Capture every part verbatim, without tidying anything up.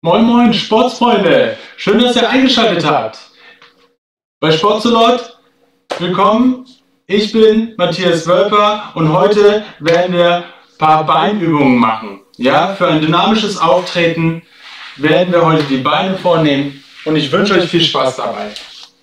Moin Moin Sportsfreunde, schön, dass ihr eingeschaltet habt. Bei Sportsolot, willkommen, ich bin Matthias Wölper und heute werden wir ein paar Beinübungen machen. Ja, für ein dynamisches Auftreten werden wir heute die Beine vornehmen und ich wünsche euch viel Spaß dabei.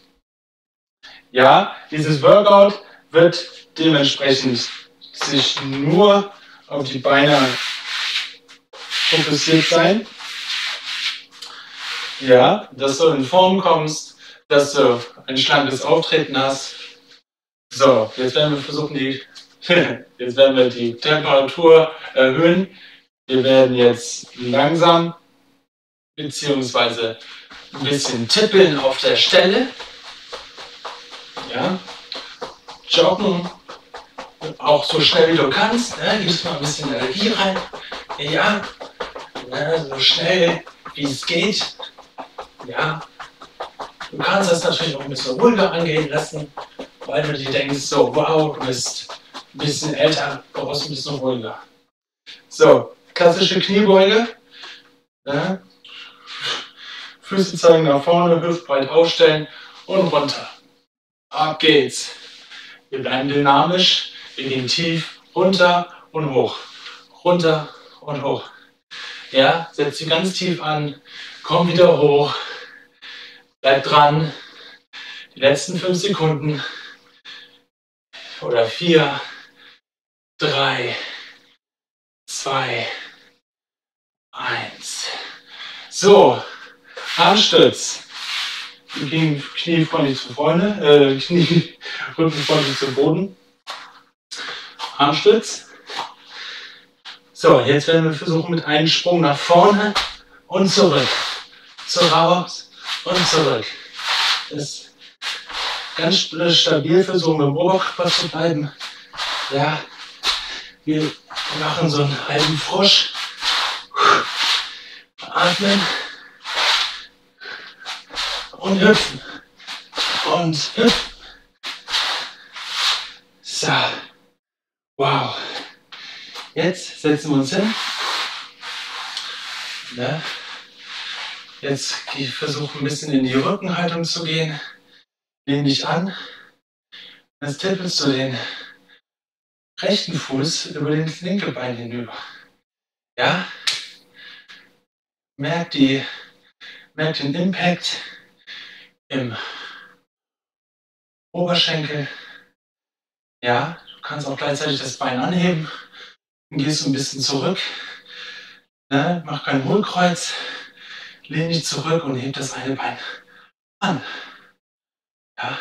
Ja, dieses Workout wird dementsprechend sich nur auf die Beine fokussiert sein. Ja, dass du in Form kommst, dass du ein schlankes Auftreten hast. So, jetzt werden wir versuchen, die, jetzt werden wir die Temperatur erhöhen. Wir werden jetzt langsam beziehungsweise ein bisschen tippeln auf der Stelle. Ja, joggen, auch so schnell wie du kannst. Ne? Gibst mal ein bisschen Energie rein. Ja, ne? So schnell wie es geht. Ja, du kannst das natürlich auch ein bisschen ruhiger angehen lassen, weil du dir denkst, so, wow, du bist ein bisschen älter, du brauchst ein bisschen ruhiger. So, klassische Kniebeuge. Ja. Füße zeigen nach vorne, hüftbreit aufstellen und runter. Ab geht's. Wir bleiben dynamisch, wir gehen tief, runter und hoch. Runter und hoch. Ja, setz dich ganz tief an, komm wieder hoch. Bleib dran. Die letzten fünf Sekunden. Oder vier, drei, zwei, eins. So, Armstütz. Knie, Knie freundlich zu vorne, äh, Knie, Rücken freundlich zum Boden. Armstütz. So, jetzt werden wir versuchen mit einem Sprung nach vorne und zurück. So raus und zurück. Das ist ganz stabil versuchen, mit dem Oberkörper zu bleiben. Ja, wir machen so einen halben Frosch. Atmen. Und hüpfen. Und hüpfen. So. Wow. Jetzt setzen wir uns hin. Ja. Jetzt versuche ein bisschen in die Rückenhaltung zu gehen. Lehn dich an. Jetzt tippelst du den rechten Fuß über das linke Bein hinüber. Ja? Merk, die, merk den Impact im Oberschenkel. Ja, du kannst auch gleichzeitig das Bein anheben. Dann gehst du ein bisschen zurück. Ne? Mach kein Hohlkreuz. Lehn dich zurück und heb das eine Bein an. Ja.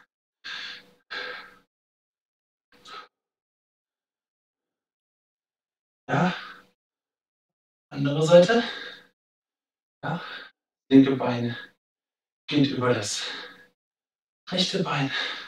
Ja. Andere Seite. Ja. Linke Bein geht über das rechte Bein.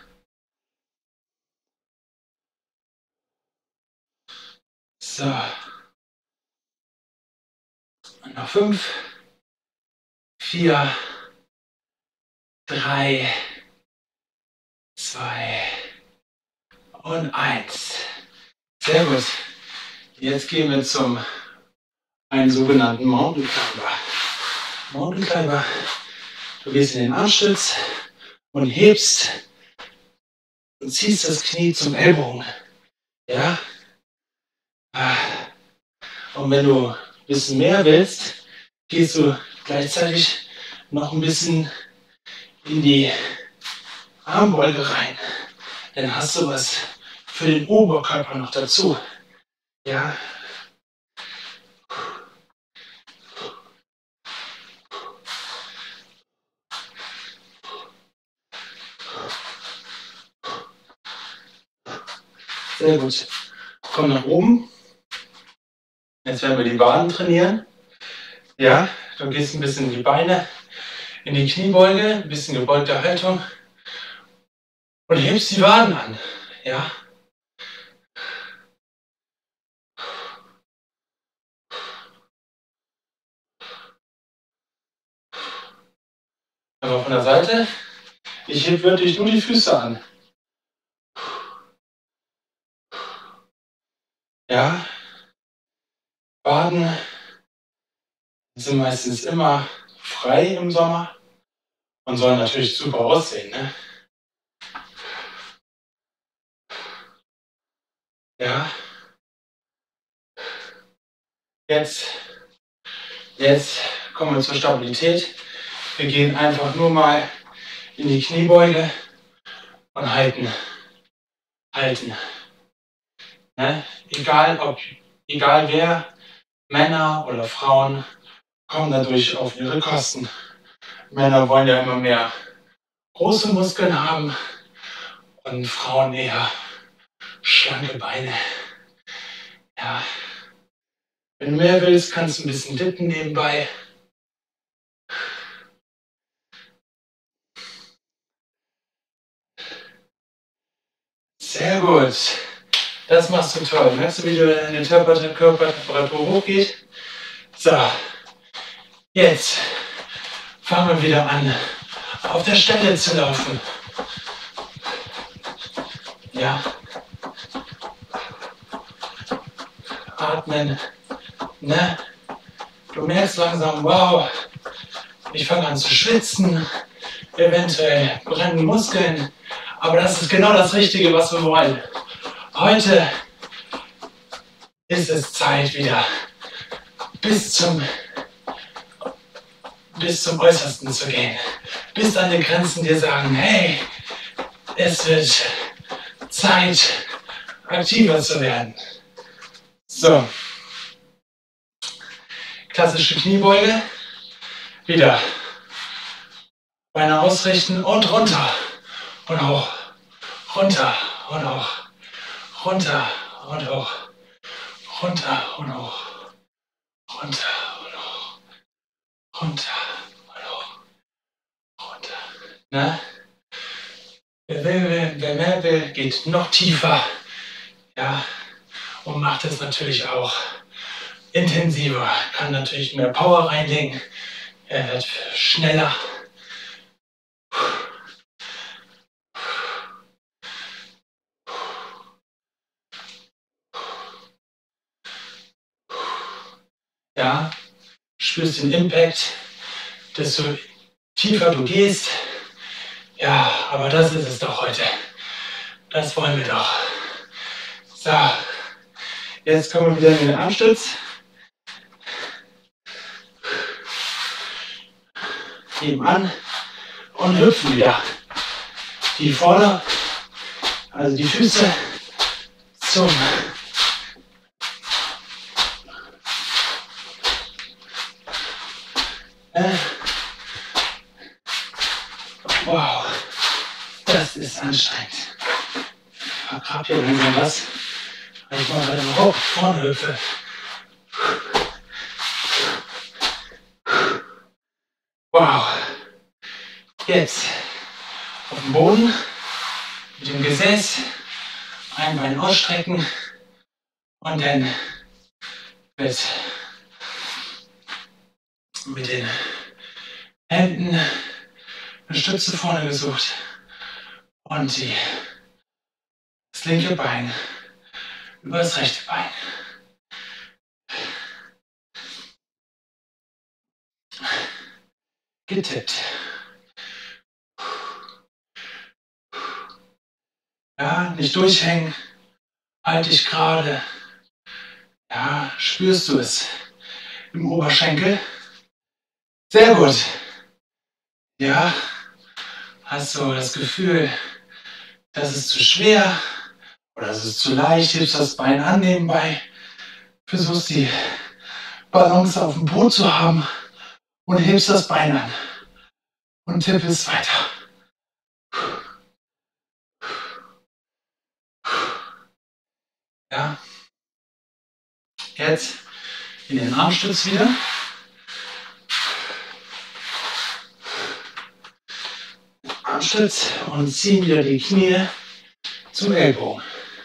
So. Und noch fünf, vier, drei, zwei und eins. Sehr gut. Jetzt gehen wir zum einen sogenannten Mountain Climber. Mountain Climber. Du gehst in den Armstütz und hebst und ziehst das Knie zum Ellbogen. Ja. Und wenn du ein bisschen mehr willst, gehst du gleichzeitig noch ein bisschen in die Armbeuge rein. Dann hast du was für den Oberkörper noch dazu. Ja. Sehr gut. Komm nach oben. Jetzt werden wir die Waden trainieren. Ja, du gehst ein bisschen in die Beine, in die Kniebeuge, ein bisschen gebeugte Haltung und hebst die Waden an. Ja. Aber von der Seite, ich heb wirklich nur die Füße an. Ja. Waden Die sind meistens immer frei im Sommer und sollen natürlich super aussehen, ne? Ja. Jetzt, jetzt kommen wir zur Stabilität. Wir gehen einfach nur mal in die Kniebeuge und halten. Halten. Ne? Egal ob, egal wer, Männer oder Frauen, kommen dadurch auf ihre Kosten. Männer wollen ja immer mehr große Muskeln haben und Frauen eher schlanke Beine. Ja. Wenn du mehr willst, kannst du ein bisschen dippen nebenbei. Sehr gut. Das machst du toll. Merkst du, wie du deine Körpertemperatur hochgeht? So. Jetzt fangen wir wieder an, auf der Stelle zu laufen. Ja. Atmen. Ne? Du merkst langsam, wow, ich fange an zu schwitzen, eventuell brennen Muskeln, aber das ist genau das Richtige, was wir wollen. Heute ist es Zeit wieder bis zum, bis zum Äußersten zu gehen, bis an die Grenzen dir sagen, hey, es wird Zeit, aktiver zu werden. So. Klassische Kniebeuge. Wieder. Beine ausrichten und runter. Und hoch. Runter und hoch. Runter und hoch. Runter und hoch. Runter und hoch. Runter und hoch. Runter. Na? Wer will, wer mehr will, geht noch tiefer. Ja. Und macht es natürlich auch intensiver, kann natürlich mehr Power reinlegen, er wird schneller. Ja, spürst den Impact, desto tiefer du gehst. Ja, aber das ist es doch heute. Das wollen wir doch. So, jetzt kommen wir wieder in den Armstütz. Heben an und hüpfen wieder. Die Vorder-, also die Füße zum äh. Wow, das ist anstrengend. Ich vergrab hier langsam was, weil ich mal gerade hoch vorne hüpfe. Wow. Jetzt auf dem Boden mit dem Gesäß, ein Bein ausstrecken und dann mit, mit den Händen eine Stütze vorne gesucht und die, das linke Bein über das rechte Bein. Getippt. Ja, nicht durchhängen, halt dich gerade. Ja, spürst du es im Oberschenkel? Sehr gut. Ja, hast du das Gefühl, das ist zu schwer oder das ist zu leicht, hebst das Bein an nebenbei, versuchst die Balance auf dem Boden zu haben und hebst das Bein an und tippelst weiter. Ja. Jetzt in den Armstütz wieder. Armstütz und ziehen wieder die Knie zum Ellbogen.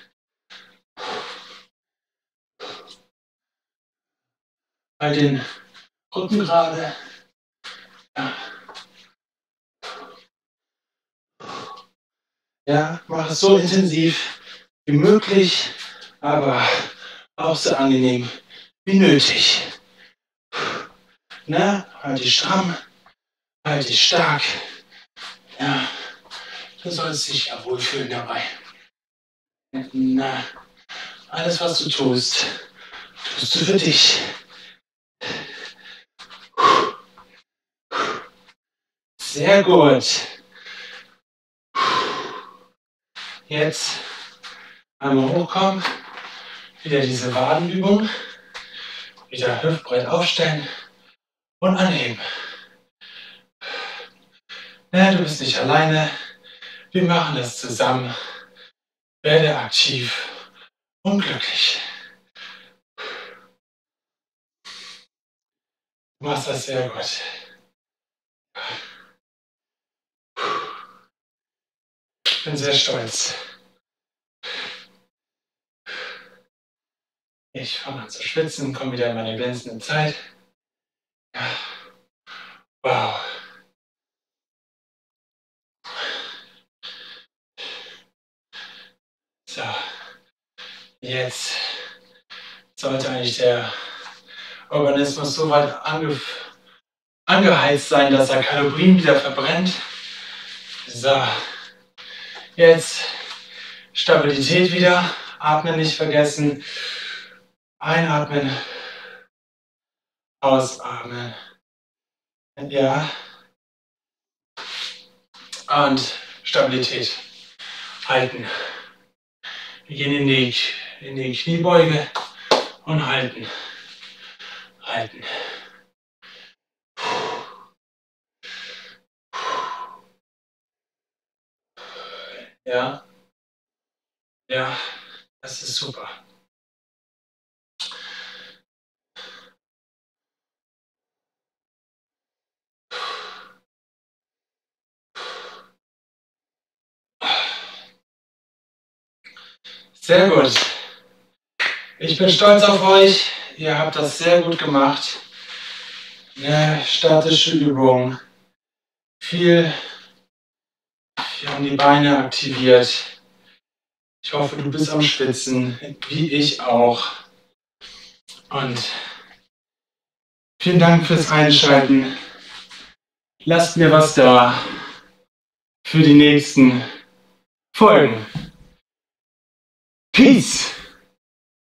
Bei den Rücken gerade. Ja. Ja, mach es so intensiv wie möglich, aber auch so angenehm wie nötig. Ne? Halt dich stramm, halt dich stark. Ja, du sollst dich ja wohlfühlen dabei. Na, alles, was du tust, tust du für dich. Sehr gut. Jetzt einmal hochkommen. Wieder diese Wadenübung. Wieder hüftbreit aufstellen und anheben. Ja, du bist nicht alleine. Wir machen das zusammen. Werde aktiv und glücklich. Du machst das sehr gut. Ich bin sehr stolz. Ich fange an zu schwitzen, komme wieder in meine glänzende Zeit. Ja. Wow. So. Jetzt sollte eigentlich der Organismus so weit ange angeheizt sein, dass er Kalorien wieder verbrennt. So. Jetzt Stabilität wieder. Atmen nicht vergessen. Einatmen. Ausatmen. Ja. Und Stabilität. Halten. Wir gehen in die, in die Kniebeuge und halten. Halten. Ja. Ja. Das ist super. Sehr gut. Ich bin stolz auf euch. Ihr habt das sehr gut gemacht. Eine statische Übung. Viel. Wir haben die Beine aktiviert. Ich hoffe, du bist am Schwitzen, wie ich auch. Und vielen Dank fürs Einschalten. Lasst mir was da für die nächsten Folgen. Peace!